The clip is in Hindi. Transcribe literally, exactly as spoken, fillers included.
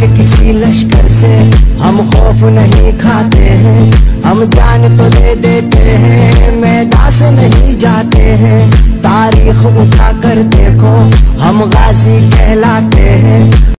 के किसी लश्कर से हम खौफ नहीं खाते हैं, हम जान तो दे देते हैं, मैदान से नहीं जाते हैं। तारीख उठा कर देखो हम गाजी कहलाते हैं।